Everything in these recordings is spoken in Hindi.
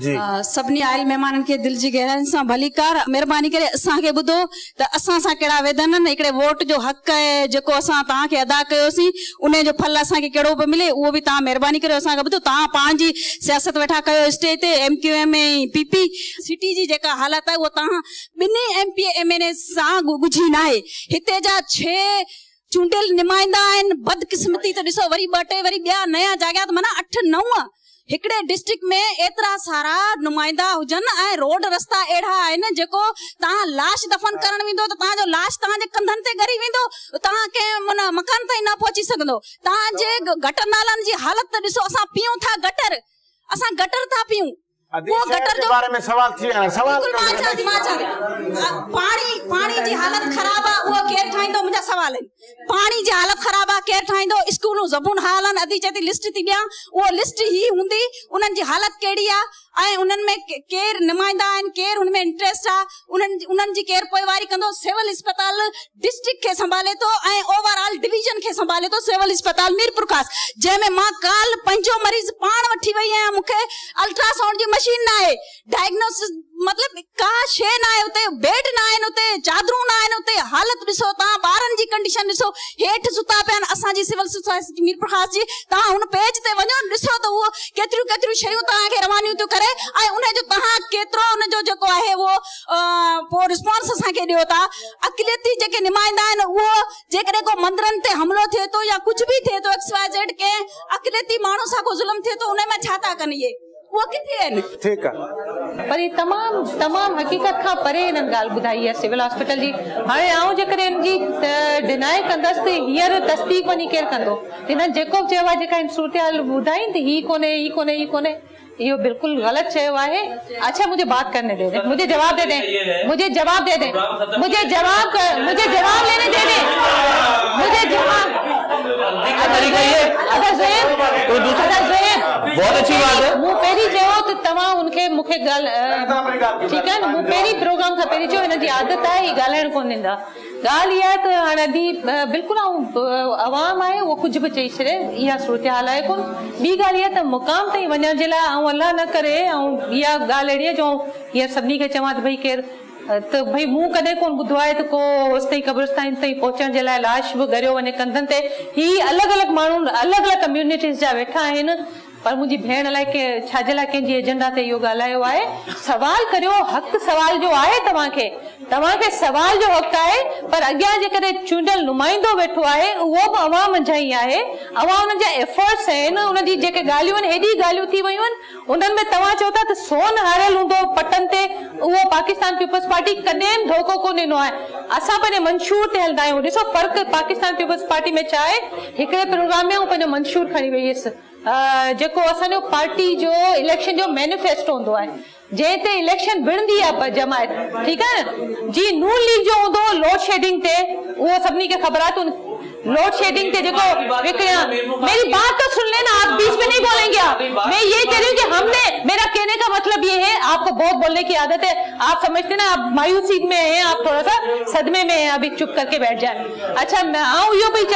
सभिनी आयल मेहमाननि खे दिल जी गहराइनि सां भली कर महिरबानी करे असांखे ॿुधो त असां सां कहिड़ा वेदन आहिनि हिकिड़े वोट जो हक़ आहे जेको असां तव्हांखे अदा कयोसीं उन जो फल असांखे कहिड़ो बि मिले उहो बि तव्हां महिरबानी करे असांखे ॿुधो तव्हां पंहिंजी सियासत वेठा कयो स्टेज ते MQM ऐं PP सिटी जी जेका हालत आहे उहो तव्हां ॿिन्ही MP MNA सां ॻुझी न आहे हिते जा 6 चूंडियल नुमाइंदा आहिनि बदकिस्मती त ॾिसो वरी 2 टे वरी ॿिया नया जाॻिया माना 8 9 हिकड़े डिस्ट्रिक्ट में एतरा सारा नुमाइंदा हुजन ऐं रोड रस्ता एड़ा आहिनि जेको तव्हां लाश दफन करण वेंदो त तव्हांजो लाश तव्हांजे कंधनि ते गरी वेंदो तव्हां कंहिं मकान ताईं न पहुची सघंदो तव्हांजे गटर नालनि जी हालत ॾिसो असां पीऊं था गटर था पीऊं वो गटर जो बारे में सवाल थी सवाल पानी जी हालत खराब है वो केर ठाइंदो मुझा सवाल है पानी जी हालत खराब है केर ठाइंदो स्कूलों जबून हालन अदी चती लिस्ट थी दिया वो लिस्ट ही हुंदी उनन जी हालत केड़ी आ ऐं उनन में केर नुमाइंदा आहिनि केर उनमें इंटरेस्ट आ उनन जी केर पोइवारी कंदो सिविल अस्पताल डिस्ट्रिक्ट के संभाले तो ऐं ओवरऑल डिवीजन के संभाले तो सिविल अस्पताल मीरपुर खास जंहिंमें मां काल 5 मरीज पाण वठी वई आहियां मूंखे अल्ट्रासाउंड जी मशीन ना है डायग्नोसिस मतलब का शे ना है उते बेड ना है उते चादरू ना है उते हालत ॾिसो तव्हां ॿारनि जी कंडीशन ॾिसो हेठ सुता पिया असां जी सिविल सोसाइटी मीरपुर खास जी तव्हां हुन पेज ते वञो ॾिसो त उहो केतिरियूं शयूं तव्हांखे रवानियूं थियूं करे ऐं उन जो तव्हां केतिरो उन जो जेको आहे उहो पोइ रिस्पॉन्स असांखे ॾियो था अक़लियती जेके नुमाइंदा आहिनि उहो जेकॾहिं को मंदिरनि ते हमिलो थिए थो या कुझु बि थिए थो XYZ कंहिं अक़लियती माण्हू सां को ज़ुल्म थिए थो उन में छा था कनि इहे वो किथे आहिनि ठीक है पर तमाम हकीकत का परे इन गाल बुधाई है सिविल हॉस्पिटल जी हाणे आऊं जेकरे इन जी डिनाई कंदस त हियर तस्दीक वनी केर कंदो इन जेको चेवा जेका इन सूरत बुधाई त ही कोने ये बिल्कुल गलत चयो है अच्छा मुझे बात करने दे दे मुझे जवाब दे दे मुझे जवाब लेने दे दे मुझे जवाब बहुत अच्छी बात है मु पेरी चयो त तवा उनके मुखे गाल ठीक है मु पेरी प्रोग्राम का पेरी जो इन जी आदत है ये गालण कोन दिंदा गाल ये त हाणे बिल्कुल आवाम है वो कुछ भी चई छे या सूरत हाल है कोन बी गाल ये त मुकाम ताई वणण जे ला अल्लाह न करे या गाल एड़ी जो ये सबनी के चवा त भाई केर तो भाई मु कदे कोन बुधो है तो को उस कब्रिस्तान ताई पहुंचण जे ला लाश भी गरियो वने कंधन ते ही अलग मानू अलग कम्युनिटीज जा वेठा आहिनि पर मुझी भेण लाइ के छाजला के जी एजेंडा ते यो गालायो आए सवाल करियो हक सवाल जो आए तवाके सवाल जो हक आए पर अग्या जे करे चूंडल नुमाइंदो बैठो आए वो भी अवाम जाई आए अवाम उन जा एफर्ट्स हैं उन जी जेके गालियों एडी गालियों थी वयूं उनन में तवा चोता त सोन हारल हुंदो पटन ते वो पाकिस्तान पीपल्स पार्टी कदेम धोखो को दिनो है असा पने मंशूर ते हलदा आयो ॾिसो फर्क पाकिस्तान पीपल्स पार्टी में चाहे एकड़े प्रोग्राम में पने मंशूर खणी वईस जेको असांजो पार्टी जो इलेक्शन जो मैनिफेस्टो होंदो है जेते इलेक्शन बिणदी है जमायत ठीक है जी नून लीग जो होंदो लोड शेडिंग ते वो सबनी के खबर है लोड शेडिंग ते देखो मेरी बात तो सुन लेना आप बीच में नहीं बोलेंगे आप मैं ये कह रही हूँ कि हमने मेरा कहने का मतलब ये है आपको बहुत बोलने की आदत है आप समझते ना आप मायूसी में हैं आप थोड़ा सा सदमे में हैं अभी चुप करके बैठ जाए अच्छा मैं आऊँ यो भी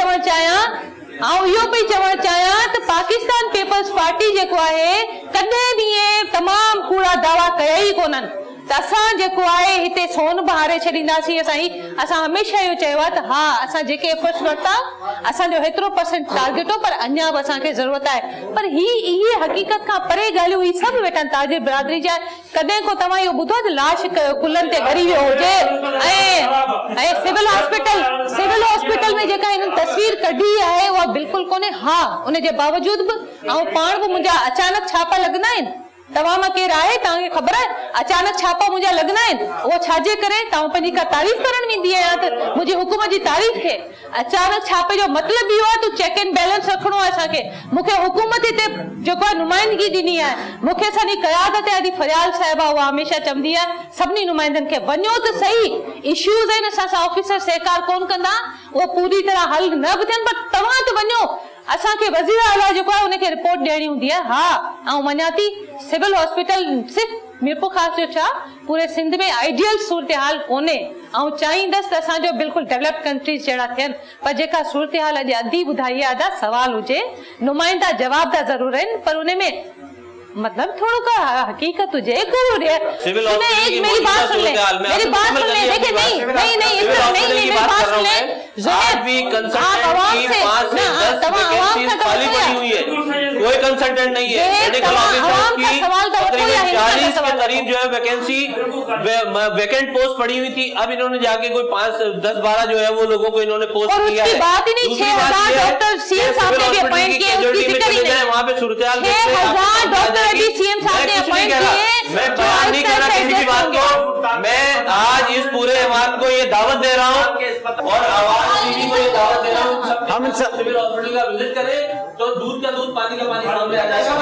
चवण चाहियां त पाकिस्तान पीपल्स पार्टी जेको आहे कदे भी तमाम कूड़ा दावा कया ही कोनन असां जेको आहे हिते सोन बहारे छॾींदासीं असां हमेशह इहो चयो आहे त हा असां जेके एफर्ट्स वरिता असांजो हेतिरो % टारगेट हो पर अञा बि असांखे ज़रूरत आहे पर इहे हक़ीक़त खां परे ॻाल्हियूं ही सभु वेठा ताजिर बिरादरी जा कॾहिं को तव्हां इहो ॿुधो त लाश कुलनि ते ॻरी वियो हुजे ऐं सिविल हॉस्पिटल में जेका हिननि तस्वीर कढी आहे उहा बिल्कुलु कोन्हे हा उन जे बावजूद बि ऐं पाण बि मुंहिंजा अचानक छापा लॻंदा आहिनि तव्हां मां केर आहे तव्हांखे ख़बर आहे अचानक छापा मुंहिंजा लॻंदा आहिनि उहो छाजे करे तव्हां पंहिंजी का तारीफ़ करण वेंदी आहियां त मुंहिंजे हुकुम जी तारीफ़ खे अचानक छापे जो मतिलबु इहो आहे तूं चेक एंड बैलेंस रखणो आहे असांखे मूंखे हुकूमत हिते जेको आहे नुमाइंदगी ॾिनी आहे मूंखे असांजी क़यादत आहे फरियाल साहिबा उहा हमेशह चवंदी आहे सभिनी नुमाइंदनि खे वञो त सही इश्यूज़ आहिनि असां सां ऑफिसर सहकार कोन कंदा उहो पूरी तरह हल न बि थियनि पर तव्हां त वञो असांखे वज़ीर आला जेको आहे उनखे रिपोर्ट ॾियणी हूंदी आहे हा ऐं मञा थी सिविल हॉस्पिटल सिर्फ़ु मीरपुर खास जो छा पूरे सिंध में आइडियल सूरत हाल कोन्हे ऐं चाहींदसि त असांजो बिल्कुलु डेवलप्ड कंट्रीज़ जहिड़ा थियनि पर जेका सूरत हाल अॼु अधी ॿुधाई आहे अदा सवाल हुजे नुमाइंदा जवाबदार ज़रूर आहिनि पर उन में मतलब थोड़ा का हकीकत तुझे मेरी बात सुन ले, मेरी बात सुन ले। देखिए नहीं नहीं नहीं इस तरह नहीं, मेरी बात सुन ले। आप आवाम से खाली पड़ी हुई है, कोई कंसल्टेंट नहीं है। मेडिकल ऑफिसर की तकरीबन 40 के करीब जो है वैकेंसी वैकेंट पोस्ट पड़ी हुई थी। अब इन्होंने जाके कोई 5, 10, 12 जो है वो लोगों को इन्होंने पोस्ट किया है। बात ही नहीं, 6,000 डॉक्टर सीएम साहब ने भी अपॉइंट किए, उसकी जिक्र ही नहीं। वहाँ पे सूरत-ए-हाल 6,000 डॉक्टर अभी सीएम साहब ने अपॉइंट किए। मैं बयान नहीं कर रहा किसी की बात को, मैं आज इस पूरे ऐवान को ये दावत दे रहा हूँ और आवाज टीवी को ये दावत दे रहा हूँ, हम सिविल हॉस्पिटल का विजिट करें तो दूध का दूध पानी का पानी सामने आ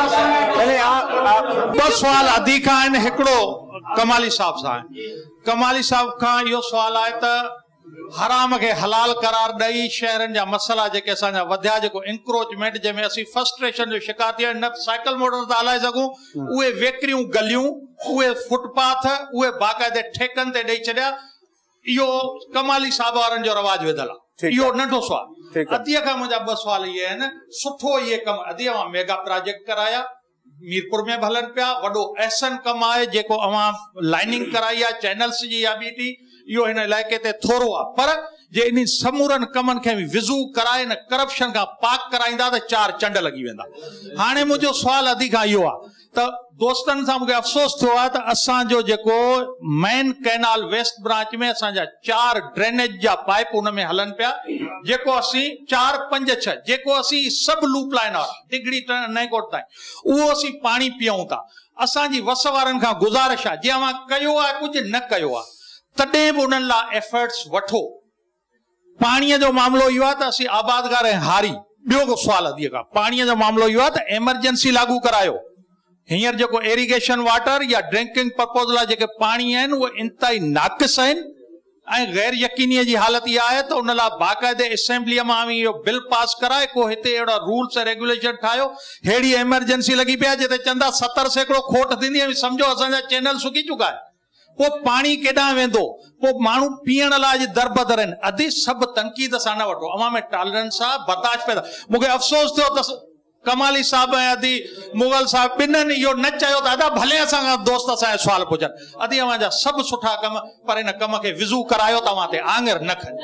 जाएगा। बस सवाल अधिक आहिनि। हिकिड़ो कमाली साहब सां आहे, कमाली साहब खां इहो सुवाल आहे त हराम खे हलाल करार ॾेई शहरनि जा मसला जेके असांजा वधिया, जेको इंक्रोचमेंट जंहिंमें असीं फ्रस्ट्रेशन जो शिकार थी न साइकिल मोटर था हलाए सघूं, उहे वेकरियूं गलियूं, उहे फुटपाथ, उहे बाक़ाइदे ठेकनि ते ॾेई छॾिया। इहो कमाली साहब वारनि जो रवाज विधल आहे। इहो नंढो सुवाल। अदीअ खां मुंहिंजा 2 सुवाल इहे आहिनि। सुठो इहे कम अदीअ मां मेगा प्रोजेक्ट कराया, मीरपुर में भी हलन पिया, वॾो अहसन कम आहे जेको अवां लाइनिंग कराई आहे चैनल्स जी या ॿी, इहो हिन इलाइक़े ते थोरो आहे। पर जे इन समूरनि कमनि खे विज़ू कराए न करप्शन खां पाक कराईंदा त 4 चंड लॻी वेंदा। हाणे मुंहिंजो सुवाल अधी खां इहो आहे त दोस्तनि सां मूंखे अफ़सोस थियो आहे त असांजो जेको मेन कैनाल वेस्ट ब्रांच में असांजा 4 ड्रेनेज जा पाइप उन में हलन पिया, जेको असीं 4, 5, 6 जेको असीं सभु लूप लाइन वारा टिगड़ी नईकोट ताईं उहो असीं पाणी पीऊं था। असांजी वस वारनि खां गुज़ारिश आहे, जे अवां कयो आहे कुझु न कयो आहे तॾहिं बि उन्हनि लाइ एफर्ट्स वठो। पाणीअ जो मामिलो इहो आहे त असीं आबादगार ऐं हारी। ॿियो को सुवाल अधीअ खां पाणीअ जो मामिलो इहो आहे त एमरजेंसी लागू करायो। हींअर जेको इरिगेशन वाटर या ड्रिंकिंग पर्पज़ लाइ जेके पाणी आहिनि उहे इंतहाई नाक़िस आहिनि ऐं गैर यकीनीअ जी हालत इहा आहे त उन लाइ बाक़ाइदे असेंबलीअ मां इहो बिल पास कराए को हिते अहिड़ा रूल्स ऐं रेगुलेशन ठाहियो। अहिड़ी एमरजेंसी लॻी पई आहे जिते चंदा 70% खोट थींदी आहे, सम्झो असांजा चैनल सुकी चुका आहे। पोइ पाणी केॾांहुं वेंदो, पोइ माण्हू पीअण लाइ अॼु दरबदर आहिनि। अधी सभु तनक़ीद सां न वठो, अवां में टॉलरेंस आहे, बर्दाश्त पैदा। मूंखे अफ़सोस थियो त कमाली साहब ऐं अदी मुगल साहब ॿिन्हिनि इहो न चयो त अदा भले असांजा दोस्त असांजा सुवाल पुछनि। अदी अवां जा सभु सुठा कम, पर हिन कम खे विज़ू करायो तव्हां ते आङिर न खणी।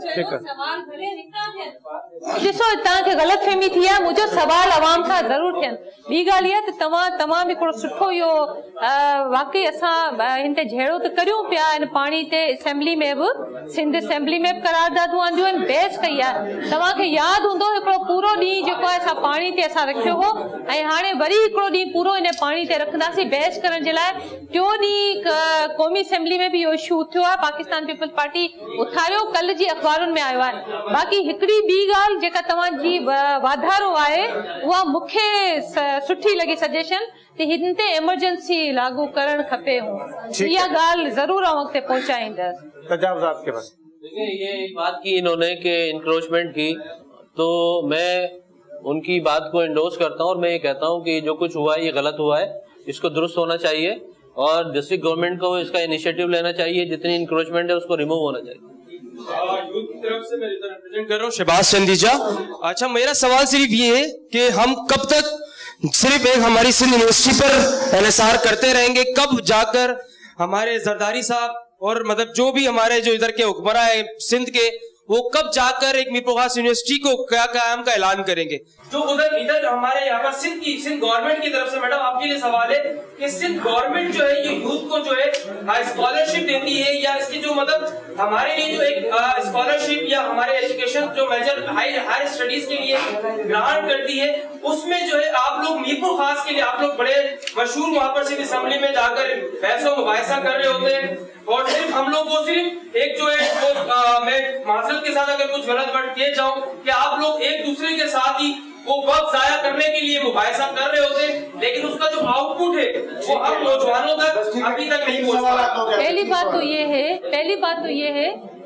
ॾिसो तव्हांखे ग़लतफ़हमी थी आहे, मुंहिंजो सवाल अवाम खां ज़रूरु थियनि। ॿी ॻाल्हि इहा त तमामु हिकिड़ो सुठो इहो वाकई असां हिन ते जहिड़ो त करियूं पिया हिन पाणी ते असेंबली में बि, सिंध असेंबली में बि करारदादूं आंदियूं आहिनि, बहस कई आहे। तव्हांखे यादि हूंदो हिकिड़ो पूरो ॾींहुं जेको आहे असां पाणी ते असां रखियो हो ऐं हाणे वरी हिकिड़ो ॾींहुं पूरो इन पाणी ते रखंदासीं बहस करण जे लाइ। टियों ॾींहुं क़ौमी असेंबली में बि इहो इशू उथियो आहे, पाकिस्तान पीपल्स पार्टी उथारियो, कल्ह जी अख़बारुनि में आयो आहे। बाक़ी हिकिड़ी ॿी ॻाल्हि जेका तव्हांजी वाधारो आहे उहा मूंखे सुठी लॻी सजेशन त हिन ते एमरजेंसी लागू करणु खपे। इहा ॻाल्हि ज़रूरु आउं अॻिते पहुचाईंदसि। देखिए ये एक बात की इन्होंने कि इंक्रोचमेंट की, तो मैं उनकी बात को इंडोर्स करता हूं और मैं ये कहता हूं कि जो कुछ हुआ है ये गलत हुआ है, इसको दुरुस्त होना चाहिए और डिस्ट्रिक्ट गवर्नमेंट को इसका इनिशिएटिव लेना चाहिए। जितनी इंक्रोचमेंट है उसको रिमूव होना चाहिए। यूथ की तरफ से मैं रिप्रेजेंट कर रहा हूँ शहबाज चंदीजा। अच्छा, मेरा सवाल सिर्फ ये है कि हम कब तक सिर्फ एक हमारी सिंध यूनिवर्सिटी पर एनएसआर करते रहेंगे? कब जाकर हमारे जरदारी साहब और मतलब जो भी हमारे जो इधर के हुक्मरां है सिंध के, वो कब जाकर एक मीर प्रवास यूनिवर्सिटी को क्या कायम का ऐलान करेंगे? जो उधर इधर हमारे यहाँ पर सिंध गवर्नमेंट की तरफ से मैडम आपके लिए सवाल है कि सिंध गवर्नमेंट जो है ये यूथ को जो है स्कॉलरशिप देती है या इसकी जो मतलब हमारे लिए जो एक स्कॉलरशिप या हमारे एजुकेशन जो मेजर हायर स्टडीज के लिए ग्रांट करती है, उसमें जो है आप लोग मीरपुर खास के लिए आप लोग बड़े मशहूर वहां पर सिर्फ असेंबली में जाकर बहसों मुबाहिसा कर रहे होते हैं और सिर्फ हम लोग को सिर्फ एक जो है वो मैं माजरत के साथ अगर कुछ गलत वर्ड किए जाऊं कि आप लोग एक दूसरे के साथ ही वो वक्त जाया करने के लिए मुबाहिसा कर रहे होते, लेकिन उसका जो आउटपुट है वो हम नौजवानों तक अभी तक नहीं पहुंच पा रहा। पहली बात तो ये है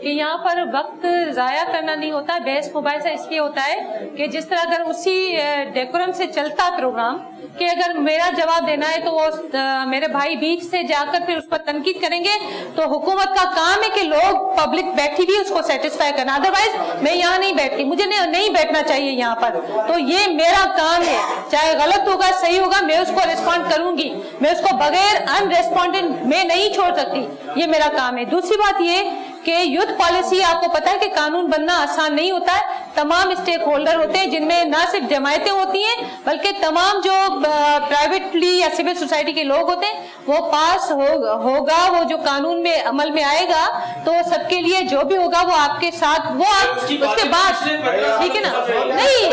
कि यहाँ पर वक्त जाया करना नहीं होता। बहस मुबाहिसा इसलिए होता है कि जिस तरह अगर उसी डेकोरम से चलता प्रोग्राम कि अगर मेरा जवाब देना है तो वो मेरे भाई बीच से जाकर फिर उस पर तनकीद करेंगे, तो हुकूमत का काम है कि लोग पब्लिक बैठी भी उसको सेटिस्फाई करना। अदरवाइज मैं यहाँ नहीं बैठती, मुझे नहीं बैठना चाहिए यहाँ पर। तो ये मेरा काम है, चाहे गलत होगा सही होगा, मैं उसको रिस्पॉन्ड करूंगी, मैं उसको बगैर अनरिस्पॉन्डेड में नहीं छोड़ सकती, ये मेरा काम है। दूसरी बात ये कि यूथ पॉलिसी, आपको पता है कि कानून बनना आसान नहीं होता है। तमाम स्टेक होल्डर होते हैं जिनमें ना सिर्फ जमायतें होती हैं बल्कि तमाम जो प्राइवेटली या सिविल सोसाइटी के लोग होते हैं, वो पास होगा वो जो कानून में अमल में आएगा तो सबके लिए जो भी होगा वो आपके साथ, वो आप उसके बाद, ठीक है ना, नहीं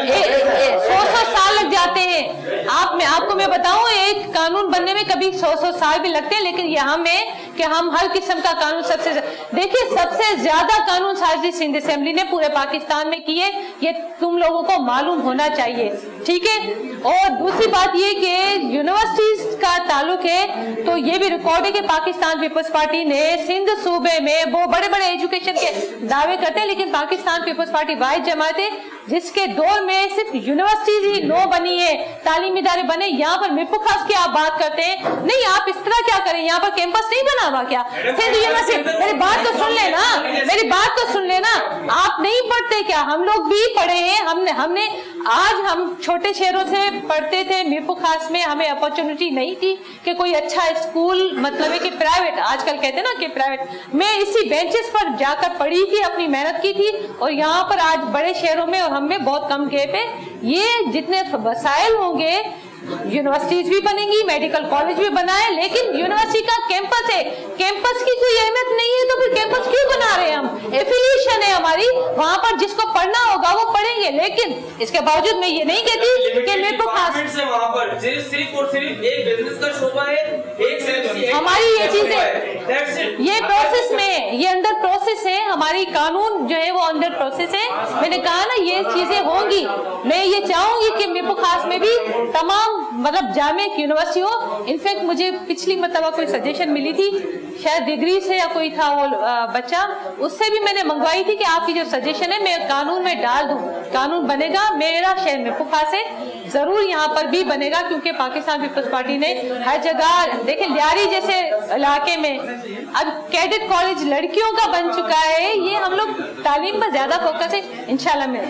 100 साल लग जाते हैं। आपको मैं बताऊं, एक कानून बनने में कभी 100 साल भी लगते हैं, लेकिन यहाँ में कि हम हर किस्म का कानून देखिए सबसे ज्यादा कानून साजी सिंध असेंबली ने पूरे पाकिस्तान में किए, ये तुम लोगों को मालूम होना चाहिए, ठीक है। और दूसरी बात ये कि यूनिवर्सिटीज का ताल्लुक है तो ये भी रिकॉर्ड है कि पाकिस्तान पीपल्स पार्टी ने सिंध सूबे में वो बड़े बड़े एजुकेशन के दावे करते हैं, लेकिन पाकिस्तान पीपल्स पार्टी वाहिद जमात है जिसके दौर में सिर्फ यूनिवर्सिटीज ही नो बनी है, तालीमी इदारे बने। यहाँ पर मिरपुर खास की आप बात करते हैं, नहीं आप इस तरह क्या करें, यहाँ पर कैंपस नहीं बना हुआ क्या? मेरी बात तो सुन लेना, मेरी बात तो सुन लेना। आप नहीं पढ़ते क्या? हम लोग भी पढ़े हैं, हमने आज हम छोटे शहरों से पढ़ते थे, मिरपुर खास में हमें अपॉर्चुनिटी नहीं थी कि कोई अच्छा स्कूल, मतलब है कि प्राइवेट, आजकल कहते हैं ना कि प्राइवेट, मैं इसी बेंचेस पर जाकर पढ़ी थी, अपनी मेहनत की थी। और यहाँ पर आज बड़े शहरों में और हम में बहुत कम गैप है। ये जितने वसाइल होंगे, यूनिवर्सिटीज भी बनेंगी, मेडिकल कॉलेज भी बना है, लेकिन यूनिवर्सिटी का कैंपस है, कैंपस की कोई अहमियत नहीं है तो फिर कैंपस क्यों बना रहे हैं हम? एफिलिएशन है हमारी, वहाँ पर जिसको पढ़ना होगा वो पढ़ेंगे। लेकिन इसके बावजूद मैं ये नहीं कहती कि मेरे को खास वहाँ पर सिर्फ और सिर्फ एक बिजनेस का शोभा है, एक हमारी ये चीजें, ये प्रोसेस में, ये अंडर प्रोसेस है, हमारी कानून जो है वो अंडर प्रोसेस है। मैंने कहा ना ये चीजें होंगी। मैं ये चाहूंगी कि मिरपुर खास में भी तमाम मतलब जामिया यूनिवर्सिटी हो। इनफैक्ट मुझे पिछली मरतबा कोई सजेशन मिली थी, शायद डिग्री से या कोई था वो बच्चा, उससे भी मैंने मंगवाई थी कि आपकी जो सजेशन है मैं कानून में डाल दूं। कानून बनेगा, मेरा शहर मिरपुर खास है, जरूर यहाँ पर भी बनेगा, क्योंकि पाकिस्तान पीपल्स पार्टी ने हर जगह, देखिए लियारी जैसे इलाके में अब कैडेट कॉलेज लड़कियों का बन चुका है। ये हम लोग तालीम पर ज्यादा फोकस है, इंशाल्लाह में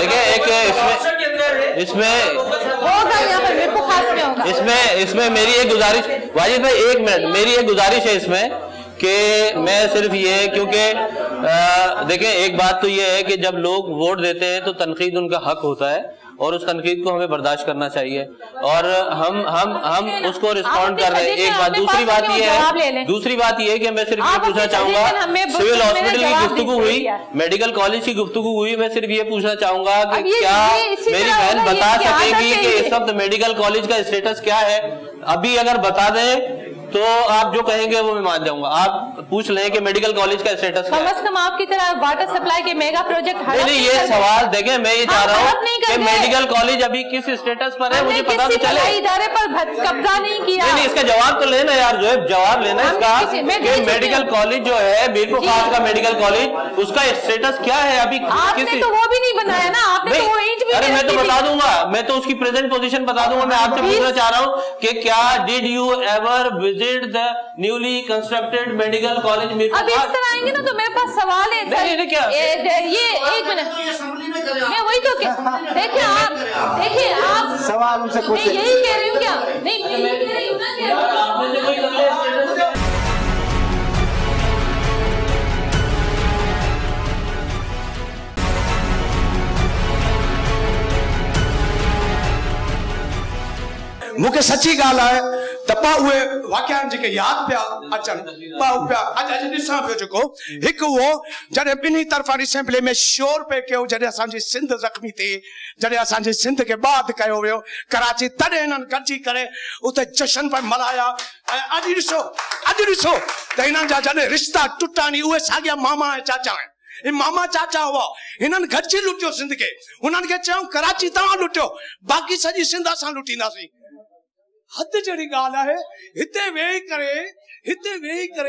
इसमें होगा, यहाँ पर मिरपुर खास में होगा। इसमें मेरी एक गुजारिश, वाजिद भाई एक मिनट, मेरी एक गुजारिश है इसमें कि मैं सिर्फ ये, क्योंकि देखें एक बात तो ये है कि जब लोग वोट देते हैं तो तनकीद उनका हक होता है और उस तनकीद को हमें बर्दाश्त करना चाहिए और हम उसको रिस्पॉन्ड कर रहे हैं। एक बात, दूसरी बात ये है कि मैं सिर्फ ये पूछना चाहूंगा, सिविल हॉस्पिटल की गुफ्तगू हुई, मेडिकल कॉलेज की गुफ्तगू हुई, मैं सिर्फ ये पूछना चाहूंगा कि क्या मेरी बहन बता सकेगी कि इस वक्त मेडिकल कॉलेज का स्टेटस क्या है? अभी अगर बता दें तो आप जो कहेंगे वो मैं मान जाऊंगा। आप पूछ लें कि मेडिकल कॉलेज का स्टेटस क्या है? कम से कम आपकी तरह वाटर सप्लाई के मेगा प्रोजेक्ट नहीं, ये सवाल देखें, मैं ये चाह रहा हूँ कि मेडिकल कॉलेज अभी किस स्टेटस पर है, मुझे पता तो चले। इदारे पर कब्जा नहीं किया। नहीं, इसका जवाब तो लेना यार, जो है जवाब लेना इसका कि मेडिकल कॉलेज जो है मिरपुर खास का मेडिकल कॉलेज, उसका स्टेटस क्या है अभी? आपने तो वो भी नहीं बनाया ना, आपने तो वो इंच भी। अरे मैं तो बता दूंगा, मैं तो उसकी प्रेजेंट पोजीशन बता दूंगा। मैं आपसे पूछना चाह रहा हूँ कि क्या did you ever visit the newly constructed medical college Mirpur Khas? अब इस तरह आएंगे ना तो मेरे पास सवाल है। नहीं, क्या ये एक मिनट, मैं वही तो देखिए आप सवाल उनसे मैं यही कह रही हूँ क्या? नहीं, मैं यही कह रही हूँ ना कि मूंखे सची ॻाल्हि आहे त पा उहे वाक़िया जेके यादि पिया अचनि, पा पिया अॼु ॾिसां पियो जेको हिकु उहो जॾहिं ॿिन्ही तरफ़ां असेंबली में शोर पियो कयो, जॾहिं असांजी सिंध ज़ख़्मी थी, जॾहिं असांजी सिंध खे बाद कयो वियो कराची, तॾहिं हिननि गॾिजी करे उते जशन पिया मल्हाया। ऐं अॼु ॾिसो त हिननि जा जॾहिं रिश्ता टुटा नी, उहे साॻिया मामा ऐं चाचा आहिनि। मामा चाचा हुआ, हिननि गॾिजी लुटियो सिंध खे, हुननि खे चयूं कराची तव्हां लुटियो, बाक़ी सॼी सिंध असां लुटींदासीं। हद जहिड़ी ॻाल्हि आहे। हिते वेही करे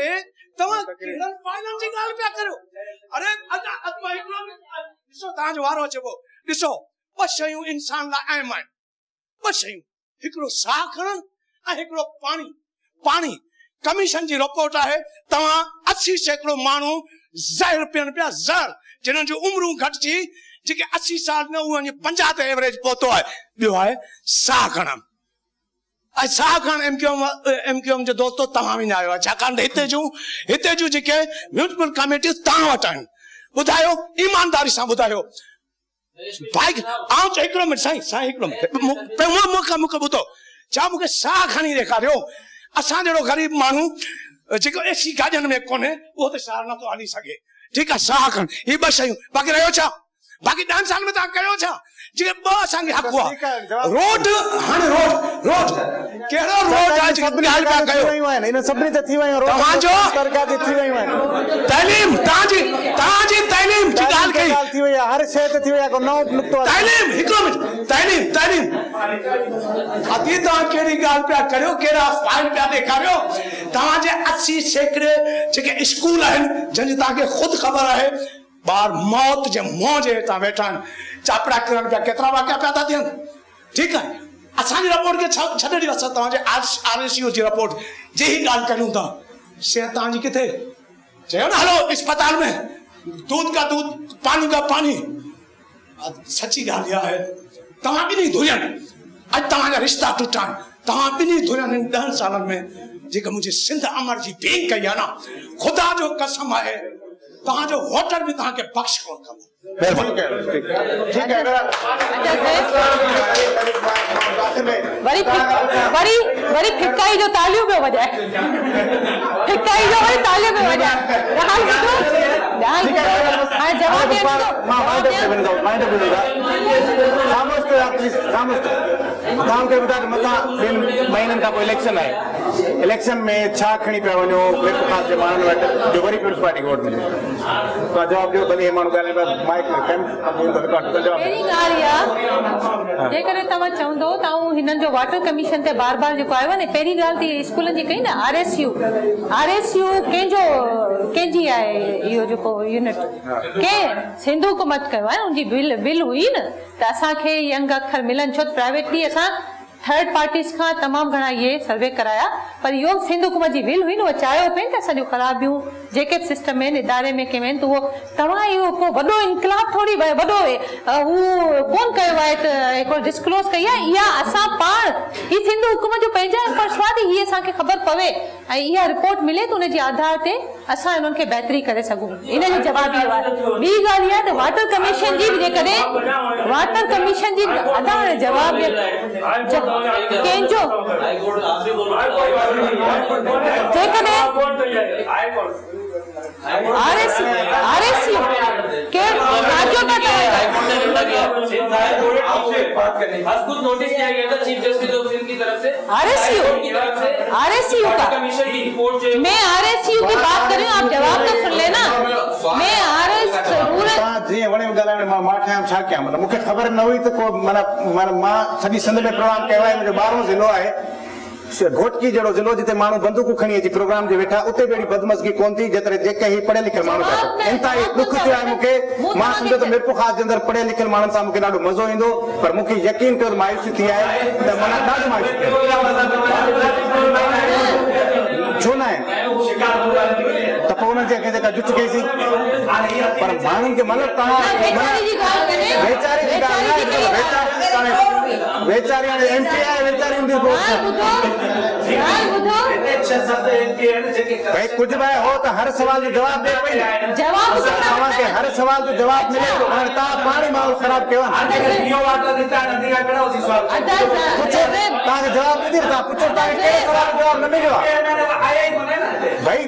तव्हां कहिड़नि फ़ाइलनि जी ॻाल्हि पिया करियो? अरे ॾिसो तव्हांजो वारो अचे पोइ ॾिसो ॿ शयूं इंसान लाइ अहम आहिनि, ॿ शयूं, हिकिड़ो साह खणणु ऐं हिकिड़ो पाणी। पाणी कमीशन जी रिपोर्ट आहे, तव्हां 80% माण्हू ज़हर पीअनि पिया, ज़हर, जिन्हनि जूं उमिरूं घटिजी, जेके 80 साल न उहे 50 ते एवरेज पहुतो आहे। ॿियो आहे साह खणणु, ऐं साह खणणु एमक्यूएम जो दोस्तो तव्हां बि न आयो आहे, छाकाणि हिते जूं जेके म्यूनिसिपल कमेटियूं तव्हां वटि आहिनि। ॿुधायो ईमानदारी सां ॿुधायो भाई, आउं हिकिड़ो मिनट साईं हिकिड़ो मिनट मूंखे ॿुधो, छा मूंखे साह खणी ॾेखारियो। असां जहिड़ो ग़रीब माण्हू जेको एसी गाॾियुनि में कोन्हे उहो त शहर नथो हली सघे, ठीकु आहे, साह खण, ही ॿ शयूं। बाक़ी रहियो छा, बाक़ी 10 साल में तव्हां कयो छा? जेके ॿ असांखे हक़ हुआ, रोड, हाणे रोड कहिड़ो रोड आहे जेके ॻाल्हि पिया कयो, इन सभिनी ते थी वयूं, तव्हांजो थी वयूं आहिनि, तइलीम, तव्हांजी तइलीम जी ॻाल्हि कई थी वई आहे, हर शइ ते थी वई आहे, को नओं नुक़्तो तइलीम, हिकिड़ो मिनट, तइलीम अती तव्हां कहिड़ी ॻाल्हि पिया करियो, कहिड़ा फाइल पिया ॾेखारियो? तव्हांजे 80% जेके स्कूल आहिनि जंहिंजी तव्हांखे ख़ुदि ख़बर आहे, ॿार मौत जे मुंहं जे हितां वेठा आहिनि, चापड़ा किरण पिया, केतिरा वाक़िया पिया था थियनि, ठीकु आहे। असांजी रिपोर्ट खे छॾे ॾियो, असां तव्हांजे RSU जी रिपोर्ट जी ही ॻाल्हि कयूं था। सिहत तव्हांजी किथे? चयो न हलो अस्पताल में, दूध का दूध, पानी का पानी। सची ॻाल्हि इहा आहे, तव्हां ॿिन्ही धुरियनि, अॼु तव्हांजा रिश्ता टुटा आहिनि, तव्हां ॿिन्ही धुरियनि 10 सालनि में जेका मुंहिंजे सिंध अमर जी भेंट कई आहे न, ख़ुदा जो कसम आहे, तव्हांजो वोटर बि तव्हांखे बख़्श कोन कंदो। वरी फिकाई जो तालियूं पियो वॼाए, फिकाई जो वरी तालियूं पियो वॼाए। महीननि खां पोइ इलेक्शन आहे, इलेक्शन में छा खणी पिया वञो ख़ासि जे माण्हुनि वटि जो वरी पीपुल्स पार्टी वोट मिले, तव्हां जवाबु ॾियो। भली हे माण्हू ॻाल्हाए पिया माइक में, पहिरीं ॻाल्हि इहा, जेकॾहिं तव्हां चवंदो त हिननि जो वाटर कमीशन ते बार बार जेको आयो आहे न, पहिरीं ॻाल्हि त स्कूलनि जी कई न, RSU कंहिंजी आहे, इहो जेको यूनिट कंहिं सिंध हुकूमत कयो आहे, उनजी बिल हुई न, त असांखे यंग अखर मिलनि, छो प्राइवेटली असां थर्ड पार्टीज़ का तमाम घणा ये सर्वे कराया, पर यो सिंध हुकूमत जी विल हुई न, वो चाहियो पे त असांजो ख़राबियूं जेके सिस्टम में इदारे में केमें तो वो तव्हां इहो को वॾो इनकलाब थोड़ी वॾो हू कोन कयो आहे त को डिस्क्लोज कई आहे, या असां पाण ही सिंध हुकूमत जो पंहिंजा परसवादी ही असांखे ख़बर पवे ऐं इहा रिपोर्ट मिले त उनजे आधार ते असां इन्हनि खे बहितरी करे सघूं। इन जो जवाब इहो आहे। ॿी ॻाल्हि इहा त वाटर कमीशन जी बि जेकॾहिं वाटर कमीशन जी आधार जवाब कंहिंजो जेकॾहिं RSU के राज्यों का नोटिस किया गया था चीफ जस्टिस ऑफ सिंध की तरफ से RSU का मैं RSU की बात कर रही हूँ, आप जवाब तो सुन लेना। मैं जीअं वणे ॻाल्हाइण मां ठाहियां छा कयां, मतलब मूंखे ख़बर न हुई त को माना मां सॼी सिंध में प्रोग्राम कयो आहे, मुंहिंजो 12हों ज़िलो आहे घोटकी जहिड़ो ज़िलो जिते माण्हू बंदूकूं खणी अची प्रोग्राम जे वेठा, उते बि अहिड़ी बदमज़गी कोन थी जेतिरे जेके ही पढ़ियल लिखियल माण्हू था। इंतिहाई ॾुख थियो आहे मूंखे, मां सम्झो त मिरपुर ख़ास जे अंदरि पढ़ियल लिखियल माण्हुनि सां मूंखे ॾाढो मज़ो ईंदो, पर मूंखे यकीन कयो मायूसी थी आहे त माना ॾाढो मायूसी छो न आहे त पोइ हुननि खे जेका जुच कईसीं, पर माण्हुनि खे मतिलबु तव्हां वेचारी जी ॻाल्हि वेचारी हाणे MP आहे, वेचारी हूंदी भाई कुछ भाई हो तो हर सवाल जो जवाब दे पई, तव्हांखे हर सवाल जो जवाब मिले तो हाणे तव्हां पाणी माहौल ख़राब कयो तव्हांखे जवाब न ॾी, तव्हां पुछो तव्हांखे कहिड़े सवाल जो जवाब न मिलियो भाई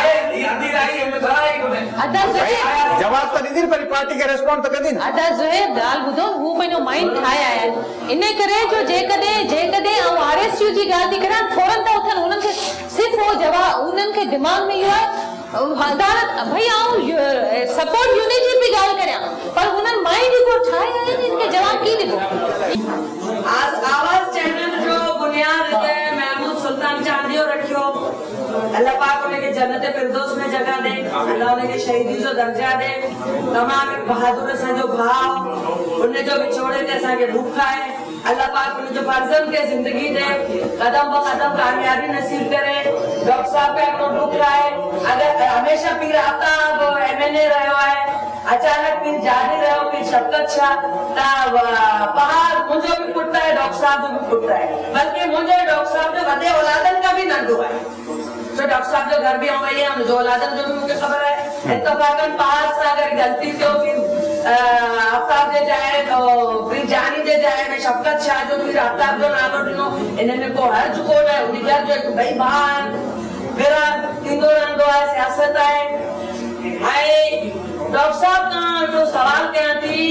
जवाब तो ॾींदी पर पार्टी खे रेस्पॉन्ड तो कंदी न। अदा ज़ुहैब ॻाल्हि ॿुधो, हू पंहिंजो माइंड ठाहे आया आहिनि, इन करे जो जेकॾहिं RSU जी ॻाल्हि थी कयां फौरन था उथनि, उन्हनि खे सिर्फ़ु उहो जवाब उन्हनि खे दिमाग़ में इहो आहे अदालत भई आऊं सपोर्ट यूनिट जी बि ॻाल्हि करियां, पर हुननि माइंड को ठाहे आया आहिनि, इनखे जवाब की ॾिबो। आवाज़ चैनल जो बुनियाद महमूद सुल्तान चांदियो रखियो, अल्लाह पाक उनके जन्नत फिरदौस में जगह दे, अल्लाह उनके शहीदी जो दर्जा दे। तमाम बहादुर असा जो भाव उन्हें जो विछोड़े थे असा के भूखा है, अल्लाह पाक उन्हें जो फर्जंद के जिंदगी दे, कदम ब कदम कामयाबी नसीब करे। डॉक्टर साहब का एक दुख है, अगर हमेशा पीर आफ्ताब MNA रहो है, अचानक पीर जानी रहो, पीर शफकत शाह पहाड़ मुझे भी पुटता है, डॉक्टर साहब जो भी पुटता है, बल्कि मुझे डॉक्टर साहब जो वदे औलादन का भी नंदू है। तो डॉक्टर साहब जो घर भी आ गई है, जो औलादन जो भी मुझे खबर है, इत्तफाकन पहाड़ से अगर गलती से फिर आफ्ताब दे जाए तो फिर जानी दे जाए, मैं शफकत शाह जो फिर आफ्ताब जो नालो दिनो इन्हें को हर चुको है, उन्हीं घर जो एक भाई बहन मेरा तीनों रंगो है, सियासत है। डॉक्टर साहब का जो सवाल क्या थी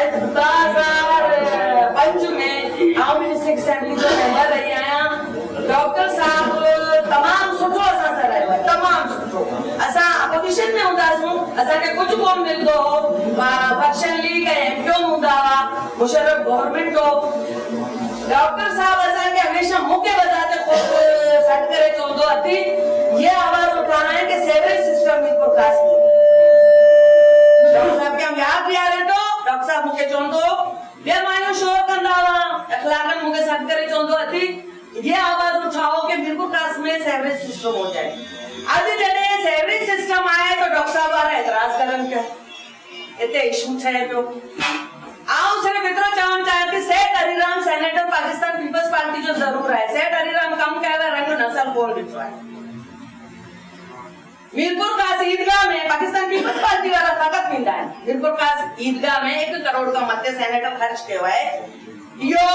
2005 में आउं मिनिस्ट्री असेंबली जो मेंबर रही आया, डॉक्टर साहब तमाम सुठो असा से रहो है, तमाम सुठो। असा अपोजिशन में हुंदासूं, असा के कुछ कोन मिलदो हो, फैक्शन लीग है, MQM हुंदा हुआ, मुशर्रफ गवर्नमेंट हो। डॉक्टर साहब असा के हमेशा मुके बजाते खुद सेट करे चोंदो अति ये आवाज उठाना है कि सेवरेज सिस्टम में प्रकाश की। डॉक्टर साहब के हम याद भी आ रहे तो डॉक्टर साहब मुके चोंदो बे मानो शोर कंदावा अखलाकन मुके सेट करे चोंदो अति ये आवाज उठाओ कि बिल्कुल कास में सेवरेज सिस्टम हो जाए। आज जने सेवरेज सिस्टम आए तो डॉक्टर साहब आ रहे एतराज करन के इते इशू छे तो आओ सिर्फ इतना चाहन चाहते Seth Hariram senator Pakistan Peoples Party जो जरूर है, सेठ हरिराम कम कहवे रंग नस्ल बोल बिचवा है। मीरपुर कास ईदगाह में पाकिस्तान पीपल्स पार्टी वाला ताकत मिलता है, मीरपुर कास ईदगाह में 1 करोड़ का मत सेनेटर खर्च किया हुआ है। यो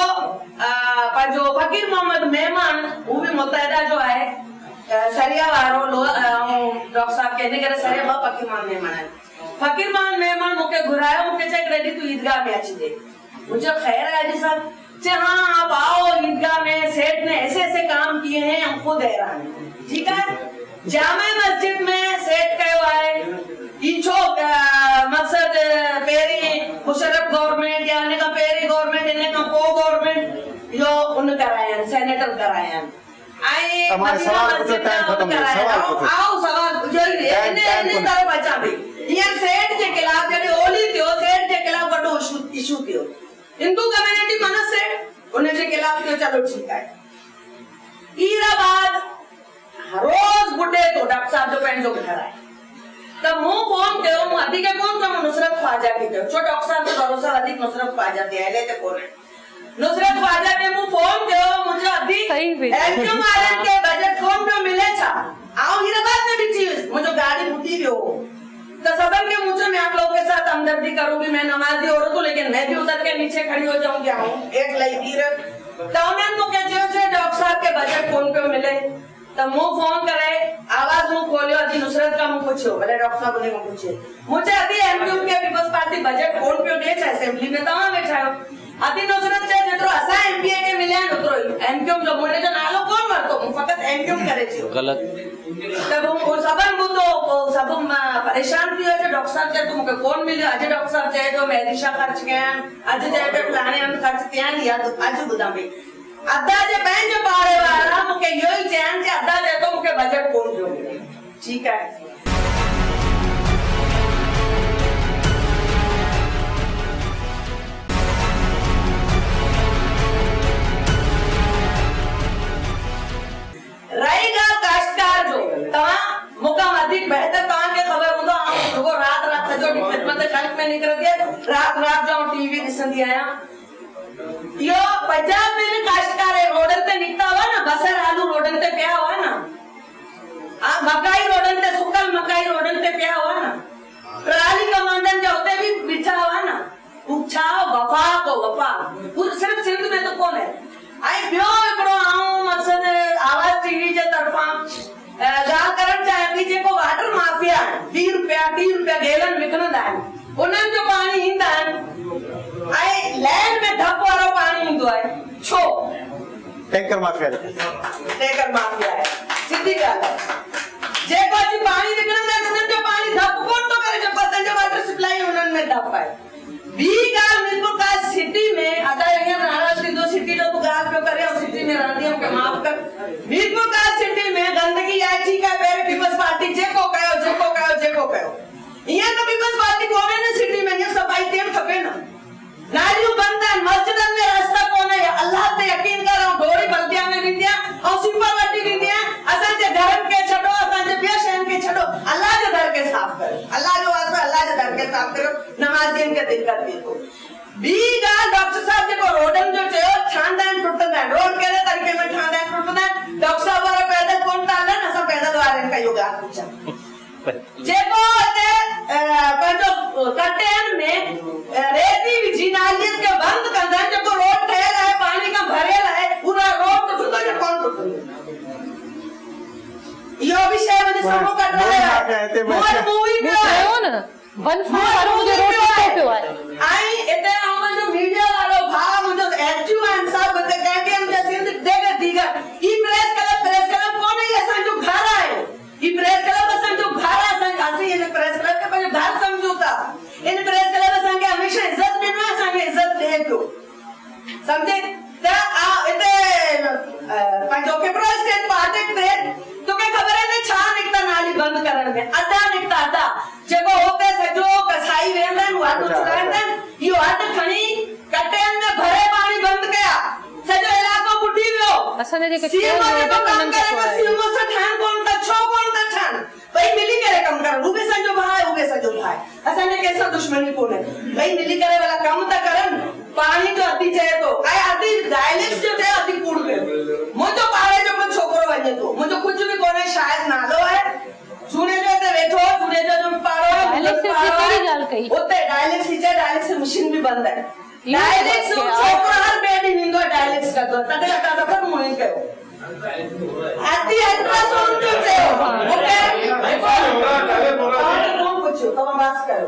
जो फकीर मोहम्मद मेहमान वो भी मुत्तहिदा जो है सरिया वारो डॉक्टर साहब कहने के सरिया फकीर मोहम्मद मेहमान है, फकीर मोहम्मद मेहमान मुके घुराया, मुके चेक रेडी तू ईदगाह में अच्छी दे, मुझे खैर है जी साहब चे हाँ आप आओ ईदगाह में, सेठ ने ऐसे ऐसे काम किए हैं, हम खुद हैरान हैं। ठीक है, जामा मस्जिद में सेठ कहो है इचो मकसद पेरी मुशर्रफ गवर्नमेंट यानी का पेरी गवर्नमेंट इन्हें का को गवर्नमेंट यो उन कराया सेनेटर कराया आई हमारे सवाल कुछ टाइम खत्म है, सवाल कुछ आओ सवाल जो इन्हें तरफ बचा भी ये सेठ के खिलाफ जड़े ओली थियो, सेठ के खिलाफ बड़ो इशू थियो, हिंदू कम्युनिटी मनस से उन्हें के खिलाफ थियो, चलो ठीक है। ईरा बाद रोज बुड्ढे तो डॉक्टर साहब जो पेन जो घर आए तब मुंह फोन कयो मु अधिक कौन तो नुसरत ख्वाजा की कयो छो डॉक्टर साहब के भरोसा अधिक नुसरत ख्वाजा दे ले ते कोन नुसरत ख्वाजा के मुंह फोन कयो मुझे अधिक एमक्यू मारन के बजट फोन पे मिले था आओ हीरा बात में भी चीज मुझे गाड़ी मुटी लियो तो सबन के मुझे मैं आप लोगों के साथ हमदर्दी करूंगी, मैं नमाजी औरत हूं लेकिन मैं भी उधर के नीचे खड़ी हो जाऊंगी। आऊं एक लड़की रे टाउन को क्या जो डॉक्टर साहब के बजट फोन पे मिले तो मुंह फोन करे आवाज मुंह खोलियो अभी नुसरत का मुंह पूछो भले डॉक्टर साहब ने पूछे मुझे अभी एमक्यू के पीपल्स पार्टी बजट फोन पे दे छे असेंबली में तमा बैठा हो अभी नुसरत से जेतरो असा एमपीए के मिले उतरो एमक्यू जो मोने जो नालो कौन मरतो मु फकत एमक्यू करे छी गलत तब वो सबन मु तो सब परेशान थी है डॉक्टर साहब से तुमके कौन मिले आज डॉक्टर साहब चाहे तो मेडिशा खर्च गया आज चाहे तो प्लाने हम खर्च त्यान या तो आज बुदा में अद्धा जे बैंक जो पारे वाला मुके योई चैन से अद्धा जे तो मुके बजट कौन जो मिले। ठीक है रहेगा काश्तकार जो तवा मुकाम अधिक बेहतर तवा के खबर हुंदो हम रात रात सजो खिदमत खल्क में निकल दिया रात जो टीवी दिसंदी आया यो पंजाब में भी काश्तकार है रोडन पे निकता हुआ ना बसर आलू रोडन पे पिया हुआ ना मकाई रोडन पे सुकल मकाई रोडन पे पिया हुआ ना ट्राली कमांडन जो होते भी बिछा हुआ ना पूछा वफा को वफा सिर्फ सिंध में तो कौन है आई बियो एकड़ो आऊं मकसद आवाज टीवी जे तरफा गा करन चाहे पीछे को वाटर माफिया 20 रुपया गैलन विकणंदा आहिनि उन्हनि जो पानी ईंदा आहिनि आई लैंड में धप वारो पानी ईंदो आहे छो टैंकर माफिया है सीधी ॻाल्हि आहे जेको अची पानी विकणंदा आहिनि उन्हनि जो पानी धप कोन थो करे जो पतंग जो वाटर सप्लाई उन्हनि में धप आहे बी ॻाल्हि मीरपुर का सिटी में अदा यहाँ नाराज थी दो सिटी जो तू गाल पे करे और सिटी में रहती हम के माफ कर मीरपुर का सिटी में गंदगी आई ठीक है पेरे पीपल्स साफ़ करो, नमाज़ियन के दिक्कत थी तो बी गाल डॉक्टर साहब जेको रोडन जो चयो ठांदा आहिनि टुटंदा आहिनि, रोड कहिड़े तरीक़े में ठांदा आहिनि टुटंदा आहिनि, डॉक्टर साहब वारा पैदल कोन था हलनि, असां पैदल वारनि खां इहो ॻाल्हि पुछां जेको हिते पंहिंजो कटेन में रेती विझी नालियुनि खे बंदि कंदा आहिनि, जेको रोड ठहियल आहे पाणी खां भरियल आहे, पूरा रोड टुटंदो या कोन टुटंदो, इहो बि शइ मुंहिंजे साम्हूं कढ रहियो आहे मूवी पियो आहे वन फ्लोर वारो मुंहिंजो रोड टुटो पियो आहे आई इते मुंहिंजो मीडिया वारो भाउ मुंहिंजो एचयू आहिनि सभु हिते कैटीएम जे सिंध देगा दीगर ई प्रेस क्लब कोन ई असांजो घर आहे, ई प्रेस क्लब असांजो घर आहे, असां इन प्रेस क्लब खे पंहिंजो घर सम्झूं था, इन प्रेस क्लब असांखे हमेशह इज़त ॾिनो आहे, असांखे इज़त ॾिए पियो सम्झे त हिते पंहिंजो केतिरो स्टेट पार्टी ते तोखे ख़बर आहे त छा निकिता नाली बंदि करण में अदा निकिता अदा जेको होते सॼो कसाई वेंदा आहिनि हटु चुराईंदा आहिनि, इहो हटु खणी कटेन में भरे पाणी बंदि कया, सॼो इलाइक़ो बुॾी वियो, असांजे जेके सीएमओ जेको कमु करे पियो सीएमओ सां ठहनि कोन था, छो कोन था ठहनि, ॿई मिली करे कमु करनि, हू बि सॼो भाउ आहे हू बि सॼो भाउ आहे, असांजे कंहिंसां दुश्मनी कोन्हे, ॿई मिली करे भला कमु था करनि, पाणी जो अधी चए थो ऐं अधी डायलिक्स जो चए अधी कूड़ कयो, मुंहिंजो पाड़े जो को छोकिरो वञे थो, मुंहिंजो कुझु बि कोन्हे, शायदि नालो आहे झूने जो हिते वेठो, झूने जो पाड़ो आहे, उते डायलिक्स ही डायलिक्स मशीन भी बंद है, डायलिक्स छोकरो हर बेड नींदो डायलिक्स का तो तडे का दफर मोइन कयो आती अल्ट्रासाउंड जो चयो ओके कौन पूछो तुम बात करो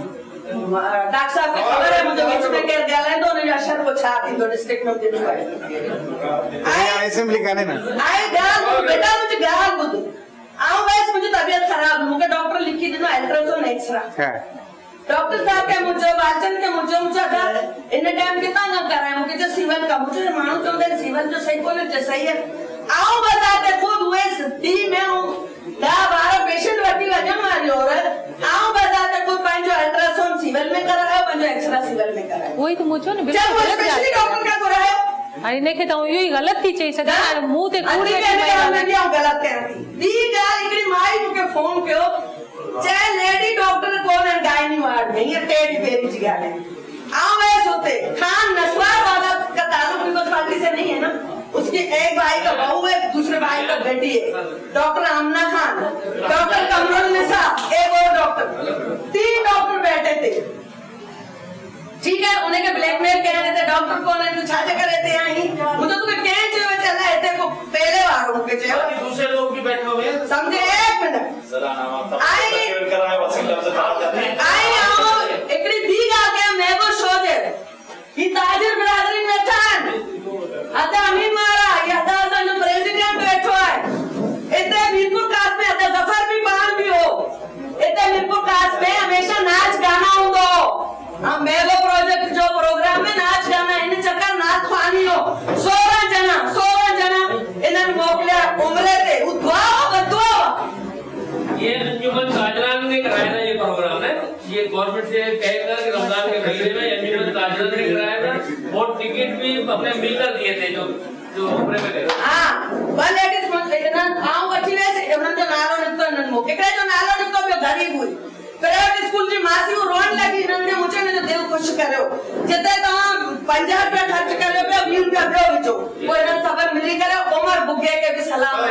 डॉक्टर साहब को खबर है मुझे बीच में केर ॻाल्हाईंदो न अशर को छा थींदो डिस्ट्रिक्ट में दिल्ली आहे आई असेंबली काने ना आई ॻाल्हि बेटा मुझे ॻाल्हि ॿुध आऊं वैसे मुझे तबीयत खराब मुझे डॉक्टर लिखी दिनो अल्ट्रासाउंड एक्सरे डॉक्टर साहब के मुझे बालचंद के मुझे इन टाइम कितना न कराए मुझे जो सिविल का मुझे मानू चंदे सिविल जो सही कोने जो सही है आऊं बताते खुद हुए दी में हूं 10-12 पेशेंट वठी वजन वाली औरत आऊं बताते खुद पंहिंजो अल्ट्रासाउंड सिविल में करायो पंहिंजो एक्सरे सिविल में करायो वही तो मुझे ने बिल्कुल स्पेशली डॉक्टर का करायो हाणे ने के त इहो ई ग़लत थी चई सदा हाणे मुंह ते कूड़ी मैं भी गलत कह रही दी गाल हिकड़ी माई मूंखे फोन कयो चाहे लेडी डॉक्टर कोन है गायनी वार्ड में ये टेडी बेरी जी गाल है आओ वैसे होते खान नस्वार वाला का ताल्लुक पीपल्स पार्टी से नहीं है ना उसके एक भाई का बहू है दूसरे भाई का बेटी है डॉक्टर आमना खान डॉक्टर कमरुल निसा एक और डॉक्टर 3 डॉक्टर बैठे थे ठीक है उन्हें के ब्लैकमेल कह रहे थे डॉक्टर कौन है तू छाजे कर रहे थे यहीं मुझे तुम्हें कह जो चला है ते को पहले वारों के जो दूसरे लोग भी बैठे हुए हैं समझे एक मिनट आई आओ एकड़ी दी गा के मैं वो शोजे ये ताजिर बिरादरी में था अदा अमीन मारा ये अदा जो प्रेसिडेंट बैठो है इतने मीरपुर कास में अदा जफर भी बाहर भी हो इतने मीरपुर कास में हमेशा नाच गाना होगा हम मेगा प्रोजेक्ट जो प्रोग्राम में नाच गाना इन चक्कर नाच खानी हो 16 जना इन्हनि मोकलिया उमरे ते उद्वाओ बदुआ ये अंजुमन काजरान ने कराया था ये प्रोग्राम है ये गवर्नमेंट से कहकर कि रमजान के महीने में अंजुमन काजरान ने कराया था और टिकट भी अपने मिलकर दिए थे जो उमरे में गए हां वन लेडीज इतना आऊं वठी वैसे उन्हनि जो नालो निकतो इन्हनि मोके एकड़े जो नालो निकतो पियो गरीब हुई प्राइवेट स्कूल जी मासी वो रोन लगी इन्हनि मुझे ने जो दिल खुश करियो जिते तव्हां 50 रुपया खर्च करियो पिया 20 रुपया ॿियो विझो पोइ इन्हनि सभु मिली करे उमर बुगे के भी सलाम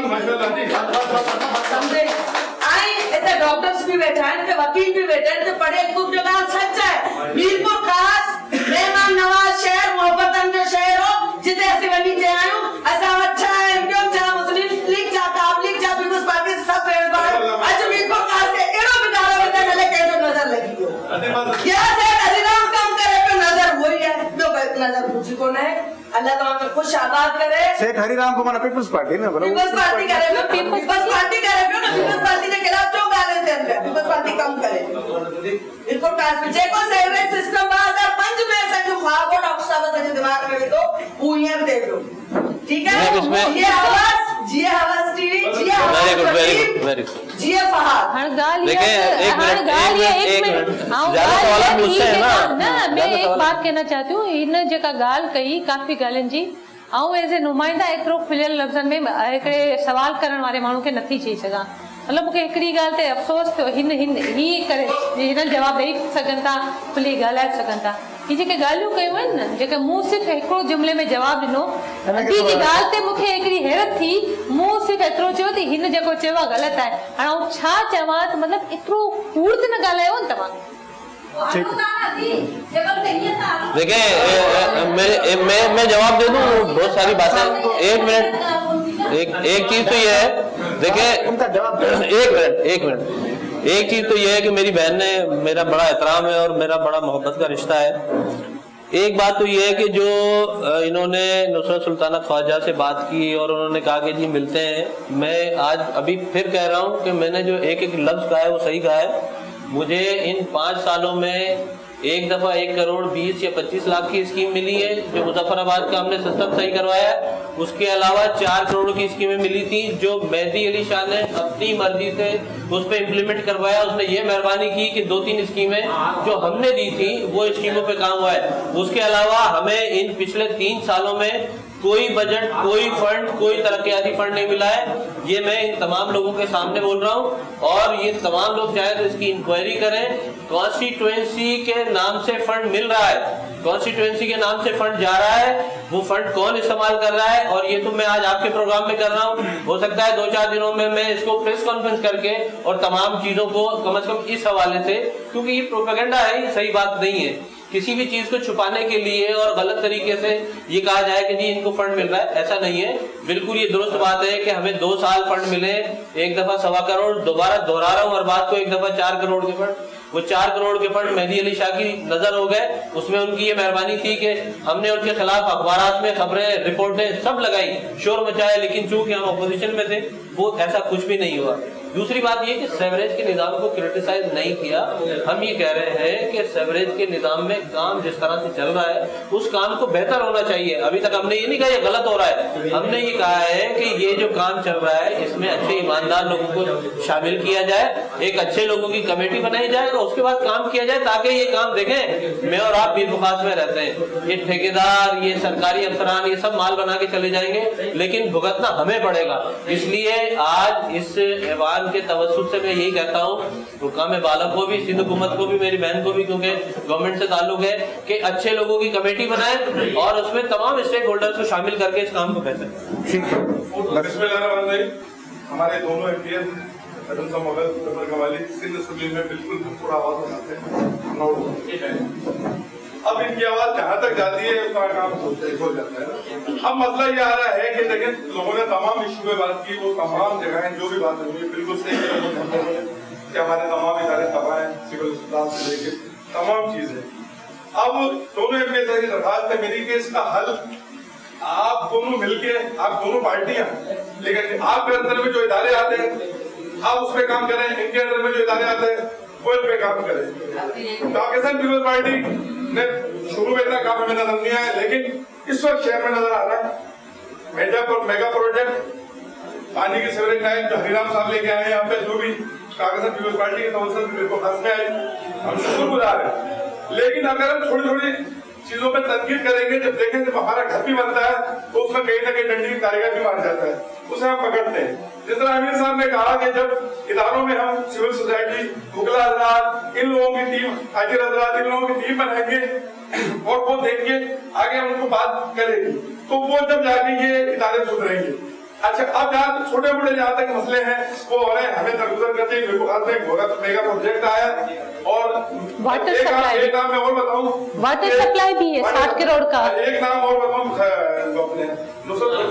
समझे आई इते डॉक्टर्स भी बैठा हैं वकील भी बैठे हैं पढ़े खूब जो ॻाल्हि सच है मीरपुर खास मेहमान नवाज शहर मोहब्बतन जो शहर हो जिते असीं वञी चया आहियूं असां अच्छा है क्यों जा मुस्लिम लीग जा काब लीग जा पीपल्स पार्टी सब भेड़ भाड़ अज मीरपुर खास के एड़ो भी गालो बता नले के जो नजर लगी हो क्या से हरिराम काम करे पे नजर वही है जो नजर पूछी को है अल्लाह ताला खुश आबाद करे सेठ हरिराम को माना पीपल्स पार्टी ना बोलो पीपल्स पार्टी करे ना पीपल्स पार्टी के खिलाफ जो गाले थे पीपल्स पार्टी कम करे इनको कास में जेको सेवरेज सिस्टम 2005 में से जो ख्वाब और डॉक्टर साहब से दिमाग में तो वो ये देख लो ठीक है ये आवाज टीवी जी वेरी गुड जी फहाद हर गाल देखिए एक मिनट ज्यादा सवाल मुझसे है ना मैं एक बात कहना चाहती हूँ इन जेका गाल कही काफी गालन जी आऊं एज ए नुमाइंदा एकरो खुलियल लफ्ज़न में एकड़े सवाल करण वाले माण्हू के नथी चई सघां मतलब मूंखे हिकिड़ी ॻाल्हि ते अफ़सोस थियो, ही करे हिन जवाबु ॾेई सघनि था, खुली ॻाल्हाए सघनि था। ही जेके ॻाल्हियूं कयूं आहिनि न, जेके मूं सिर्फ़ु हिकिड़ो जुमिले में जवाबु ॾिनो, ॿी जी ॻाल्हि ते मूंखे हिकिड़ी हैरत थी, मूं सिर्फ़ु एतिरो चयो त हिन जेको चयो आहे ग़लति आहे। हाणे आउं छा चवां त मतिलबु एतिरो कूड़ त न ॻाल्हायो न तव्हां। देखिए मैं जवाब दे दूं बहुत सारी बातें। एक मिनट, एक चीज तो ये है, देखिए एक मिनट एक चीज तो ये है कि मेरी बहन ने मेरा बड़ा एहतराम है और मेरा बड़ा मोहब्बत का रिश्ता है। एक बात तो ये है कि जो इन्होंने नुसरत सुल्ताना ख्वाजा से बात की और उन्होंने कहा कि जी मिलते हैं, मैं आज अभी फिर कह रहा हूँ कि मैंने जो एक एक लफ्ज कहा है वो सही कहा है। मुझे इन 5 सालों में एक दफा 1 करोड़ 20 या 25 लाख की स्कीम मिली है जो मुजफ्फराबाद का हमने सिस्टम सही करवाया है। उसके अलावा 4 करोड़ की स्कीमें मिली थी जो मेहदी अली शाह ने अपनी मर्जी से उस पर इम्प्लीमेंट करवाया। उसने ये मेहरबानी की कि 2-3 स्कीमें जो हमने दी थी वो स्कीमों पे काम हुआ है। उसके अलावा हमें इन पिछले 3 सालों में कोई बजट, कोई फंड, कोई तरक्याती फंड नहीं मिला है। ये मैं इन तमाम लोगों के सामने बोल रहा हूँ और ये तमाम लोग चाहे तो इसकी इंक्वायरी करें। कॉन्स्टिट्यूएंसी के नाम से फंड मिल रहा है, कॉन्स्टिट्यूएंसी के नाम से फंड जा रहा है, वो फंड कौन इस्तेमाल कर रहा है और ये तो मैं आज आपके प्रोग्राम में कर रहा हूँ। हो सकता है 2-4 दिनों में मैं इसको प्रेस कॉन्फ्रेंस करके और तमाम चीजों को कम से कम इस हवाले से, क्योंकि ये प्रोपेगेंडा है, ये सही बात नहीं है। किसी भी चीज को छुपाने के लिए और गलत तरीके से ये कहा जाए कि जी इनको फंड मिल रहा है, ऐसा नहीं है। बिल्कुल ये दुरुस्त बात है कि हमें 2 साल फंड मिले, एक दफा 1.25 करोड़, दोबारा दोहरा रहा हूँ हर बात को, एक दफा 4 करोड़ के फंड। वो 4 करोड़ के फंड मेहदी अली शाह की नजर हो गए। उसमें उनकी ये मेहरबानी थी कि हमने उनके खिलाफ अखबारात में खबरें, रिपोर्टें सब लगाई, शोर मचाया, लेकिन चूंकि हम अपोजिशन में थे वो ऐसा कुछ भी नहीं हुआ। दूसरी बात ये कि सेवरेज के निजाम को क्रिटिसाइज नहीं किया। हम ये कह रहे हैं कि सेवरेज के निजाम में काम जिस तरह से चल रहा है उस काम को बेहतर होना चाहिए। अभी तक हमने ये नहीं कहा ये गलत हो रहा है, हमने ये कहा है कि ये जो काम चल रहा है इसमें अच्छे ईमानदार लोगों को शामिल किया जाए, एक अच्छे लोगों की कमेटी बनाई जाए और उसके बाद काम किया जाए, ताकि ये काम देखें मैं और आप भी बुखास में रहते हैं, ये ठेकेदार, ये सरकारी अफसरान, ये सब माल बना के चले जाएंगे, लेकिन भुगतना हमें पड़ेगा। इसलिए आज इस ऐवान के तवज्जुह से मैं यही कहता हूँ हुक्काम बालक को भी, सिंध हुकूमत को भी, मेरी बहन को भी, क्योंकि गवर्नमेंट से ताल्लुक है, कि अच्छे लोगों की कमेटी बनाए और उसमें तमाम स्टेक होल्डर्स को शामिल करके इस काम को बेहतर। हमारे दोनों एमपीएस सिंध असेंबली में बिल्कुल थोड़ा आवाज उठाते हैं। अब इनकी आवाज जहाँ तक जाती है उसका काम हो जाता है ना। अब मसला ये आ रहा है कि देखिए लोगों ने तमाम इशू पे बात की, वो तमाम जगह जो भी बात हुई बिल्कुल सही कि हमारे तमाम इदारे तबाह हैं, सिविल अस्पताल से लेकर तमाम चीजें। अब दोनों एमपीएस की दरखास्त है मेरी कि इसका हल आप दोनों मिलके, आप दोनों पार्टियां, लेकिन आपके अंदर में जो इदारे आते हैं आप उस पर काम करें, इनके अंदर में जो इदारे आते हैं वो इन पे काम करें। पाकिस्तान पीपल्स पार्टी ने शुरू में इतना काम हमें नजर नहीं आया, लेकिन इस वक्त शहर में नजर आ रहा है। मेगा प्रोजेक्ट पानी की सीवरेज लाइन जो हरिराम साहब लेके आए यहाँ पे, जो भी पाकिस्तान पीपल्स पार्टी की तवज्जो मेरे को हंस में आई, हम शुक्रगुजार हैं। लेकिन अगर हम थोड़ी थोड़ी चीजों पे तनकीद करेंगे, जब देखें जब हमारा घर भी बनता है तो उसमें कहीं ना कहीं डंडी की कारीगर भी मार जाता है, उसे हम पकड़ते हैं। जिस तरह अमीर साहब ने कहा कि जब इदारों में हम सिविल सोसाइटी, मुगला हजरात, इन लोगों की टीम, हाजिर हजरात, इन लोगों की टीम बनाएंगे और वो देख के आगे हम उनको बात करेंगे, तो वो जब जाके ये इदारे सुधरेंगे। अच्छा, अब जहाँ छोटे मोटे जहाँ तक मसले हैं वो हो रहे हैं, हमें दरगुजर करते हैं। मेगा प्रोजेक्ट आया और एक नाम मैं और बताऊं, वाटर सप्लाई भी है 60 करोड़ का। एक नाम और बताऊं, अपने नुसरत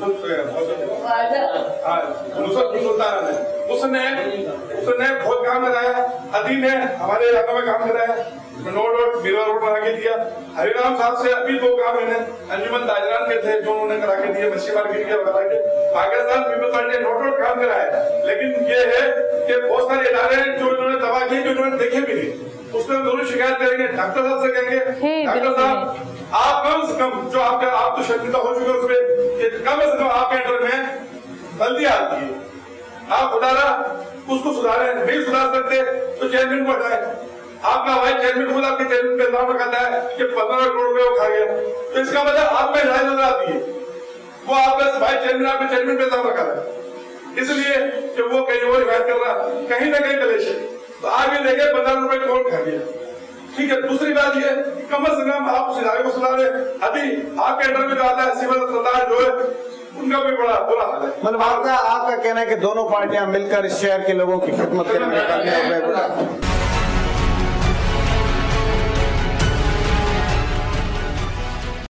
सुल्ताना ने, उसने बहुत काम कराया। अदी ने हमारे इलाके में काम कराया, रोड मिरर रोड बना के दिया। हरिराम साहब से अभी 2 काम इन्हें अंजुमन ताजरान के थे जो उन्होंने करा के दिए, मच्छी मार्केट के वगैरह के। पाकिस्तान पीपल्स पार्टी ने रोड काम कराया, लेकिन ये है कि बहुत सारे इदारे जो इन्होंने तबाह किए, जो इन्होंने देखे भी नहीं, उसमें जरूर शिकायत करेंगे। डॉक्टर साहब से कहेंगे डॉक्टर साहब आप कम से कम जो आप तो शर्मिंदा हो चुके उसमें, कम से कम आपके अंडर में गलती आती है, आप खुदारा उसको सुधारें। नहीं सुधार सकते तो चेयरमैन को हटाए। आपका वाइस चेयरमैन खुद आपके चेयरमैन पे इल्जाम लगाता है कि 15 करोड़ रुपए वो खा गया, तो इसका मतलब आप में राय नजर आती है, वो आपका वाइस चेयरमैन आपके चेयरमैन पे इल्जाम लगा रहा है। इसलिए कि वो कहीं और बात कर रहा, कहीं ना कहीं कलेश है। तो आगे देखे 15 रुपए कौन खा गया। ठीक है, दूसरी बात ये कम से कम आप उस इदारे को सुधार रहे। अभी आपके अंडर में जो आता है सिविल सरदार जो है उनका भी बड़ा बुरा हाल है। मतलब आपका कहना है कि दोनों पार्टियां मिलकर इस शहर के लोगों की खिदमत करेंगे।